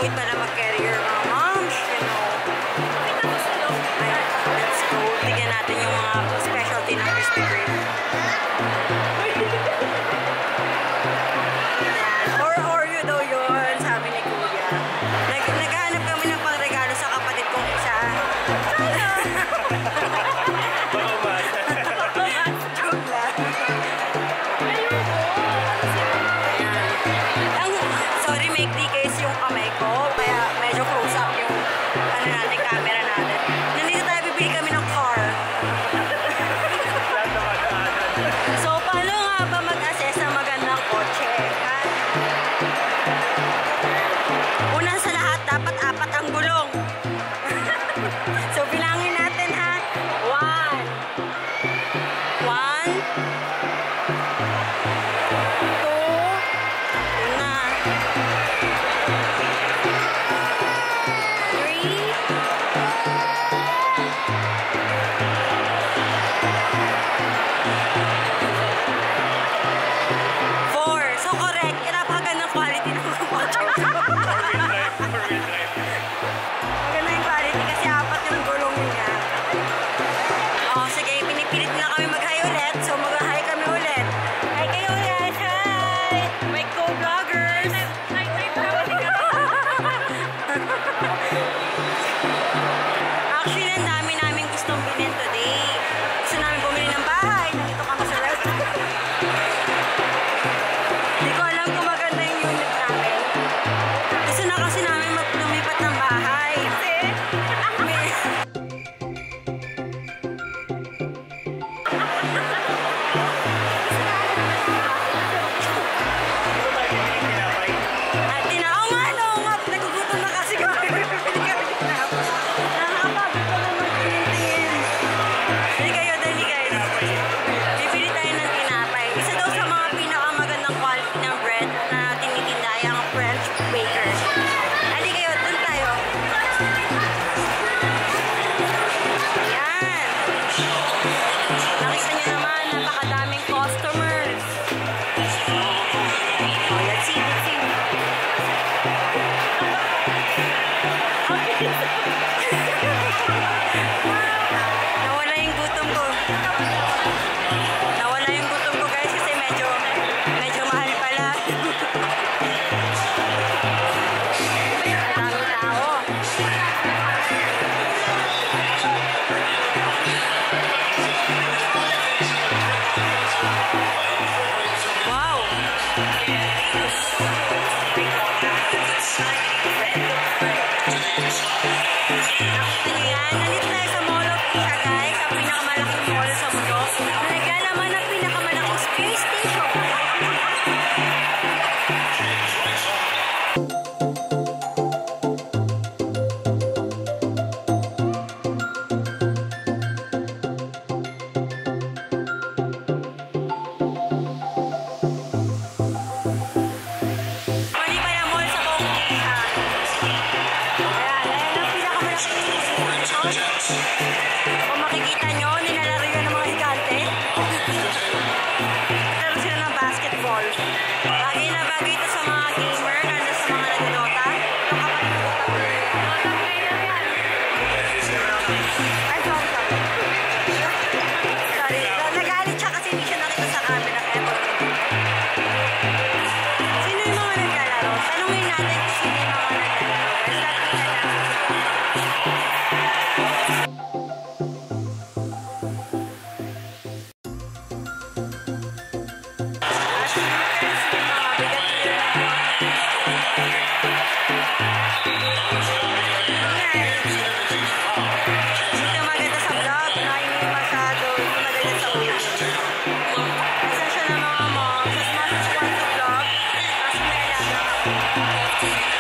nakakawit pala mag-carry your moms, you know. Let's go. Tignan natin yung mga specialty ng Krispy Kreme. Or Oreo daw yun, sabi ni Kuya. Naghahanap kami ng pangregalo sa kapatid kong isa. Joke lang. Sorry, may case yung kamay ko. Kaya medyo close up yung natin, camera natin. Nandito tayo, bibili kami ng car. So, paano nga ba mag-assess ng magandang kotse? Ha? Una sa lahat, dapat 4 ang gulong. So, bilangin natin ha. 1, 2, na. 4. So correct. Napakagandang quality ng kotse. Maganda yung quality kasi 4 yung gulong niya. Oh, sige, pinipilit na kami mag-hi ulit. So mag-hi kami ulit. Hi kayo ulit. Hi! My co-vloggers. Actually, ang dami namin gustong bilhin today. Gusto namin bumili ng bahay. Nandito kami sa restaurant. Hindi ko alam kung maganda yung unit namin. Gusto na kasi namin lumipat ng bahay. Nagugutom na kasi kami. Nakakapagod ko naman tingin-tingin. Dali kayo. Bibili tayo ng tinapay. Isa daw sa mga pinakamagandang quality ng bread na tinitinda ay ang French baker. Dali kayo, dun tayo. Ayan. Nakita niyo naman, napakadaming customers. Oh, let's see. Nawala yung gutom ko. Guys kasi medyo mahal pala. Daming tao. Wow. Ayan, nandito tayo sa Mall of Asia, guys. Ang pinakamalaking mall sa mundo. Naglalaman ng pinakamalaking space station. Mali pa na mall sa buong Asia. Ayan ang pinakamalaking kung makikita nyo, nilalaro yun ng mga higante. Laro sila ng basketball. Bagay na bagay ito sa mga gamer, lalo sa mga nagdodota. Sorry, nagalit siya kasi hindi siya nakita sa camera. Sino yung mga naglalaro? Tanungin natin kung sino yung mga naglalaro. Pasensya na mga moms. As much as you want to vlog, kasi may alaga.